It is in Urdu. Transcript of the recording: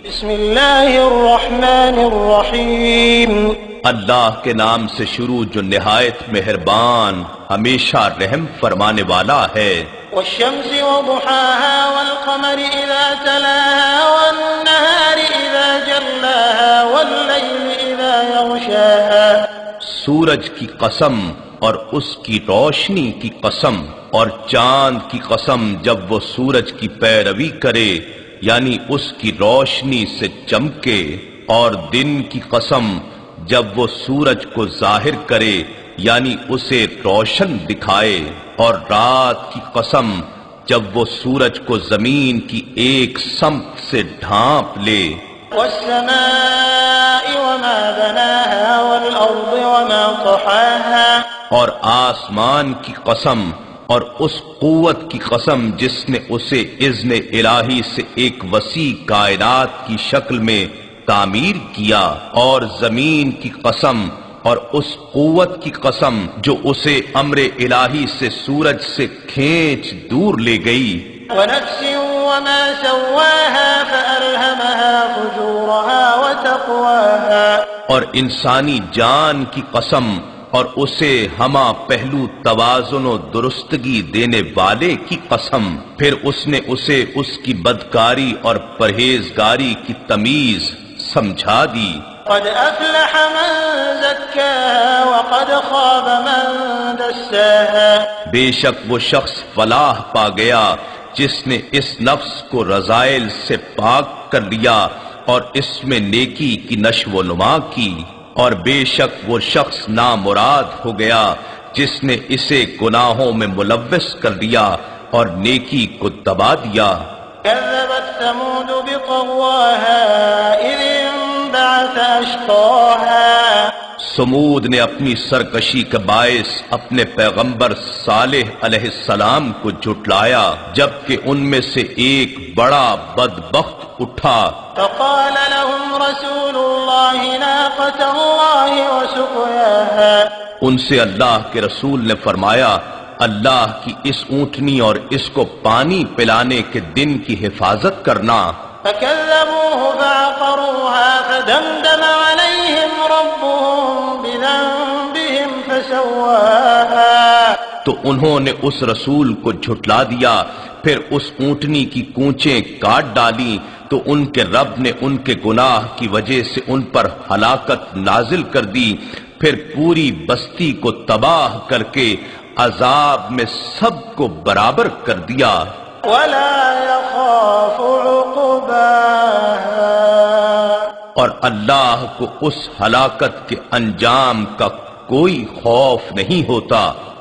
بسم اللہ الرحمن الرحیم، اللہ کے نام سے شروع جو نہایت مہربان ہمیشہ رحم فرمانے والا ہے۔ والشمس وضحاها والقمر اذا تلاها والنهار اذا جلاها والليل اذا يغشاها۔ سورج کی قسم اور اس کی روشنی کی قسم، اور چاند کی قسم جب وہ سورج کی پیروی کرے یعنی اس کی روشنی سے چمکے، اور دن کی قسم جب وہ سورج کو ظاہر کرے یعنی اسے روشن دکھائے، اور رات کی قسم جب وہ سورج کو زمین کی ایک سمت سے ڈھانپ لے۔ والسماء وما بناها والارض وما طحاها، اور آسمان کی قسم اور اس قوت کی قسم جس نے اسے اذن الہی سے ایک وسیع کائنات کی شکل میں تعمیر کیا، اور زمین کی قسم اور اس قوت کی قسم جو اسے امر الہی سے سورج سے کھینچ دور لے گئی۔ ونفس وما سواها فألهمها فجورها وتقواها، اور انسانی جان کی قسم اور اسے ہمہ پہلو توازن و درستگی دینے والے کی قسم، پھر اس نے اسے اس کی بدکاری اور پرہیزگاری کی تمیز سمجھا دی۔ قد افلح من زکاها وقد خاب من دساها، بے شک وہ شخص فلاح پا گیا جس نے اس نفس کو رذائل سے پاک کر لیا اور اس میں نیکی کی نشو و نما کی، اور بے شک وہ شخص نامراد ہو گیا جس نے اسے گناہوں میں ملوث کر دیا اور نیکی کو دبا دیا۔ كذبت ثمود بطغواها إذ انبعث أشقاها، سمود نے اپنی سرکشی کے باعث اپنے پیغمبر صالح علیہ السلام کو جھٹلایا جبکہ ان میں سے ایک بڑا بدبخت اٹھا۔ فقال لهم رسول الله ناقة الله وسقياها، ان سے اللہ کے رسول نے فرمایا اللہ کی اس اونٹنی اور اس کو پانی پلانے کے دن کی حفاظت کرنا۔ فكذبوه فعقروها فدمدم عليهم ربهم بذنبهم فسواها، تو انہوں نے اس رسول کو جھٹلا دیا، پھر اس اونٹنی کی کونچیں کاٹ ڈالی تو ان کے رب نے ان کے گناہ کی وجہ سے ان پر ہلاکت نازل کر دی، پھر پوری بستی کو تباہ کر کے عذاب میں سب کو برابر کر دیا۔ ولا يخاف عقباها، اور اللہ کو اس ہلاکت کے انجام کا کوئی خوف نہیں ہوتا۔